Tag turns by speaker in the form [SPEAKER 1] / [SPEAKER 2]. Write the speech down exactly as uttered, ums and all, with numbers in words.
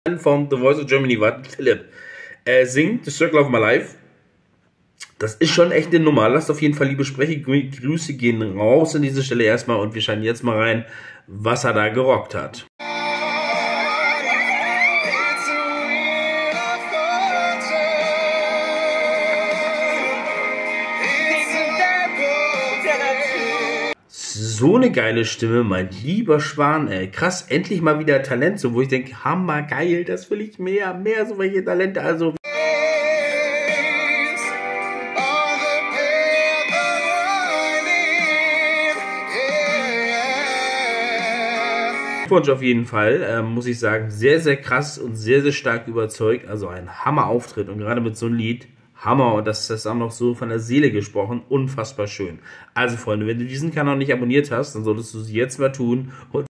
[SPEAKER 1] Von The Voice of Germany war Philipp. Er singt The Circle of My Life. Das ist schon echt eine Nummer. Lasst auf jeden Fall liebe Spreche. Grüße gehen raus an dieser Stelle erstmal und wir schauen jetzt mal rein, was er da gerockt hat. So eine geile Stimme, mein lieber Schwan, ey. Krass, endlich mal wieder Talent, so wo ich denke, hammergeil, das will ich mehr, mehr so welche Talente, also. Glückwunsch auf jeden Fall, ähm, muss ich sagen, sehr, sehr krass und sehr, sehr stark überzeugt, also ein Hammer-Auftritt und gerade mit so einem Lied, Hammer, und das ist auch noch so von der Seele gesprochen, unfassbar schön. Also Freunde, wenn du diesen Kanal noch nicht abonniert hast, dann solltest du es jetzt mal tun und